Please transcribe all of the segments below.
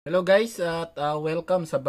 Hello guys at welcome sa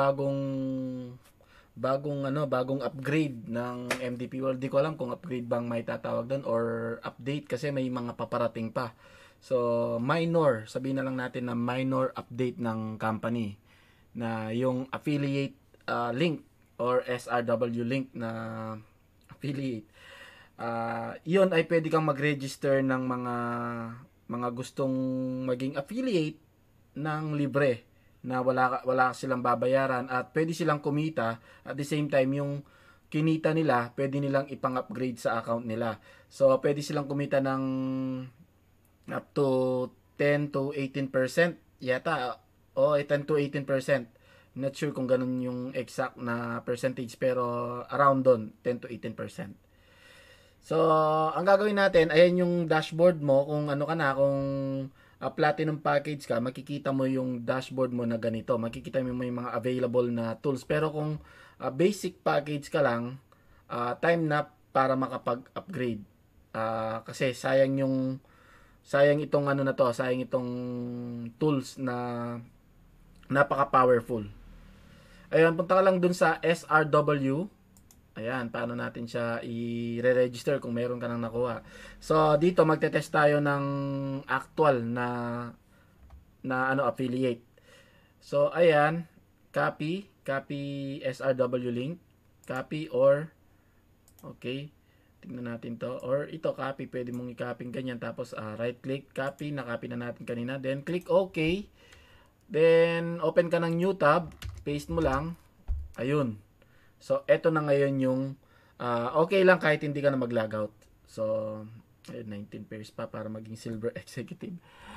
bagong upgrade ng MDP World. Di ko alam kung upgrade bang may tatawag doon or update kasi may mga paparating pa. So minor, sabihin na lang natin na minor update ng company na yung affiliate link or SRW link na affiliate. Yun ay pwede kang mag-register ng mga gustong maging affiliate ng libre na wala silang babayaran at pwede silang kumita at the same time yung kinita nila pwede nilang ipang-upgrade sa account nila. So pwede silang kumita ng up to 10 to 18% yata o 10 to 18%. Not sure kung ganun yung exact na percentage pero around doon 10 to 18%. So, ang gagawin natin, ayan yung dashboard mo kung ano ka na, kung platinum package ka, makikita mo yung dashboard mo na ganito. Makikita mo yung mga available na tools. Pero kung basic package ka lang, time na para makapag-upgrade. Kasi sayang itong ano na to, sayang itong tools na napaka-powerful. Ayun, punta ka lang dun sa SRW. Ayan, paano natin siya i-register kung meron ka nang nakuha. So, dito magte-test tayo ng actual na affiliate. So, ayan, copy SRW link, copy or okay. Tingnan natin to. Or ito, copy. Pwede mong i-copy ganyan. Tapos, right click, copy. Na-copy na natin kanina. Then, click OK. Then, open ka ng new tab. Paste mo lang. Ayun. So, eto na ngayon yung okay lang kahit hindi ka na mag-logout. So, 19 pairs pa para maging silver executive.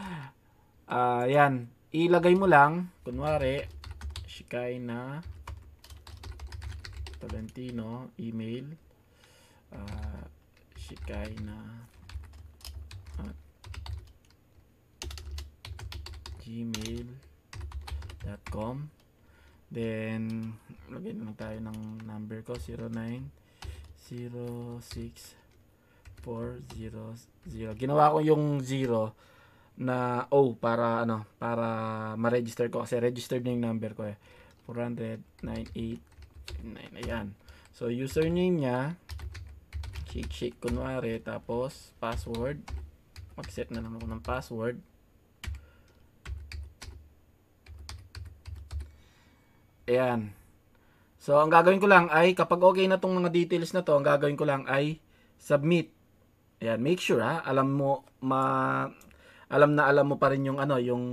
Yan. Ilagay mo lang, kunwari, Shikai na Tolentino, email, Shikai na gmail.com. Then, lagyan na lang tayo ng number ko, 090640. Ginawa ko yung 0 na O para ma-register ko kasi registered na yung number ko 400-9859. Ayan. So, username niya, shake kunwari, tapos password. Mag-set na lang ako ng password. Ayan. So, ang gagawin ko lang ay, kapag okay na tong mga details na to, ang gagawin ko lang ay submit. Ayan, make sure alam mo pa rin yung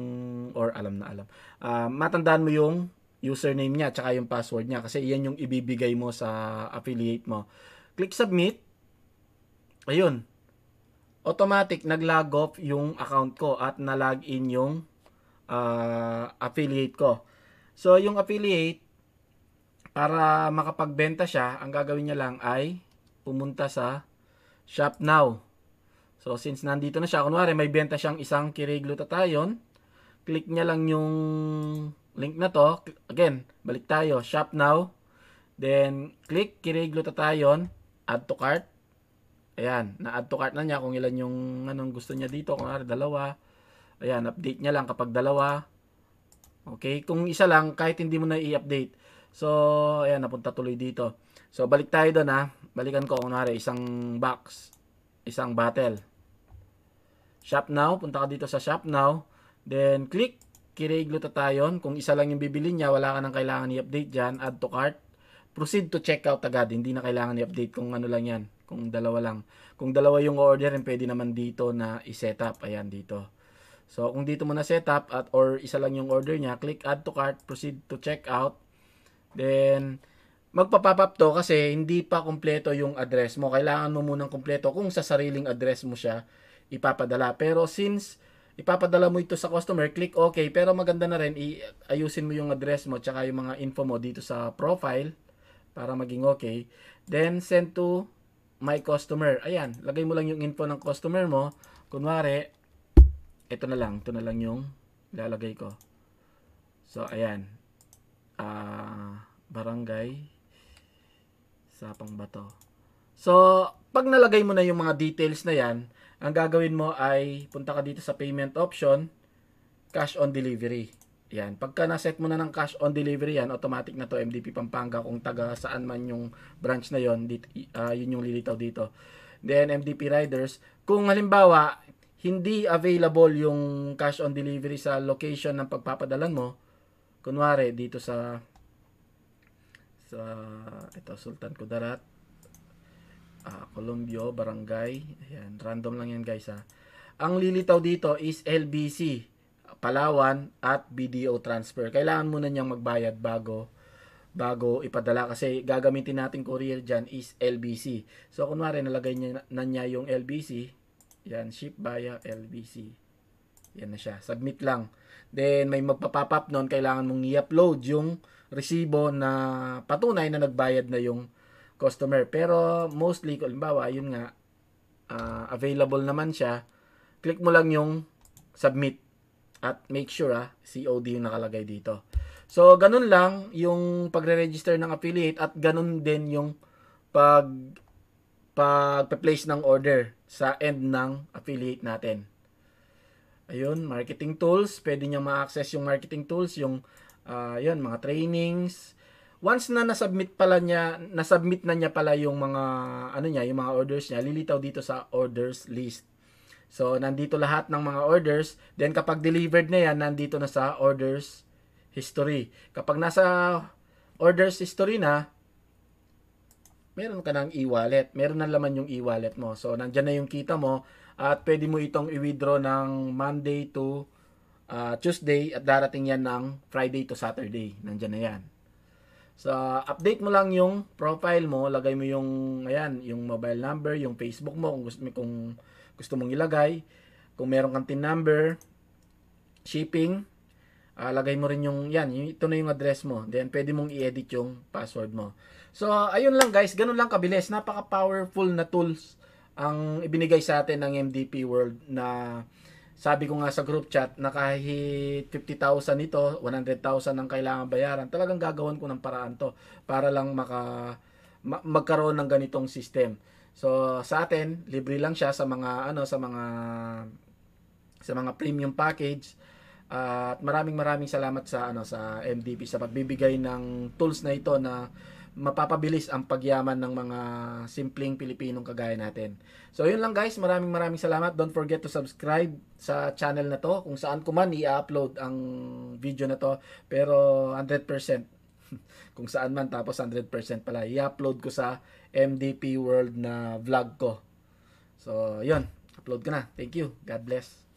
matandaan mo yung username niya tsaka yung password niya kasi iyan yung ibibigay mo sa affiliate mo. Click submit. Ayun. Automatic nag-log off yung account ko at na-log in yung affiliate ko. So, yung affiliate, para makapagbenta siya, ang gagawin niya lang ay pumunta sa Shop Now. So, since nandito na siya, kunwari may benta siyang isang Keurig glutathione, click niya lang yung link na to. Again, balik tayo, Shop Now. Then, click Keurig glutathione, add to cart. Ayan, na-add to cart na niya kung ilan yung anong gusto niya dito. Kunwari, dalawa. Ayan, update niya lang kapag dalawa. Okay, kung isa lang, kahit hindi mo na i-update. So, ayan, napunta tuloy dito. So, balik tayo doon Balikan ko, kunwari, isang box, isang bottle. Shop Now, punta ka dito sa Shop Now. Then, click Keurig glutathione. Kung isa lang yung bibili niya, wala ka nang kailangan i-update dyan. Add to cart. Proceed to checkout agad. Hindi na kailangan i-update kung ano lang yan. Kung dalawa lang. Kung dalawa yung order, pwede naman dito na i-set up. Ayan, dito. So, kung dito mo na set up or isa lang yung order niya, click add to cart, proceed to checkout. Then, magpa-pop up to kasi hindi pa kumpleto yung address mo. Kailangan mo munang kumpleto kung sa sariling address mo siya ipapadala. Pero since ipapadala mo ito sa customer, click OK. Pero maganda na rin, ayusin mo yung address mo tsaka yung mga info mo dito sa profile para maging okay. Then, send to my customer. Ayan, lagay mo lang yung info ng customer mo. Kunwari, ito na lang yung lalagay ko. So, ayan. Barangay Sapang Bato. So, pag nalagay mo na yung mga details na yan, ang gagawin mo ay punta ka dito sa payment option, cash on delivery. Yan, pagka na-set mo na ng cash on delivery yan, automatic na to MDP Pampanga kung taga saan man yung branch na yon, dito, yun yung lilitaw dito. Then MDP riders, kung halimbawa hindi available yung cash on delivery sa location ng pagpapadalan mo, kunwari dito sa ito Sultan Kudarat, Colombio, Barangay, ayan, random lang yan guys ha. Ang lilitaw dito is LBC Palawan at BDO transfer. Kailangan muna niyang magbayad bago ipadala kasi gagamitin nating courier dyan is LBC. So kunwari nalagay niya yung LBC, yan, ship via LBC. Yan na siya. Submit lang. Then may magpa-pop up noon, kailangan mong i-upload yung resibo na patunay na nagbayad na yung customer. Pero mostly, halimbawa, yun nga, available naman siya, click mo lang yung submit. At make sure COD yung nakalagay dito. So, ganun lang yung pagre-register ng affiliate at ganun din yung pag-place ng order sa end ng affiliate natin. Ayun, marketing tools. Pwede nyo ma-access yung marketing tools, yung yun, mga trainings. Once na nasubmit na niya pala yung mga yung mga orders niya, lilitaw dito sa orders list. So, nandito lahat ng mga orders. Then, kapag delivered na yan, nandito na sa orders history. Kapag nasa orders history na, meron ka ng e-wallet. Meron na laman yung e-wallet mo. So, nandyan na yung kita mo. At pwede mo itong i-withdraw ng Monday to Tuesday. At darating yan ng Friday to Saturday. Nandyan na yan. So, update mo lang yung profile mo. Lagay mo yung, yung mobile number, yung Facebook mo, kung gusto mong ilagay. Kung meron kang TIN number, shipping, lagay mo rin yung, ito na yung address mo. Then, pwede mong i-edit yung password mo. So, ayun lang guys, ganun lang kabilis. Napaka-powerful na tools ang ibinigay sa atin ng MDP World na sabi ko nga sa group chat na kahit 50,000 ito, 100,000 ang kailangan bayaran, talagang gagawin ko ng paraan to para lang magkaroon ng ganitong system. So sa atin, libre lang siya sa mga sa mga premium package. At maraming salamat sa MDP sa pagbibigay ng tools na ito na mapapabilis ang pagyaman ng mga simpleng Pilipinong kagaya natin. So yun lang guys, maraming salamat. Don't forget to subscribe sa channel na to kung saan ko man i-upload ang video na to, pero 100% kung saan man, tapos 100% pala i-upload ko sa MDP World na vlog ko. So yun, upload ko na. Thank you. God bless.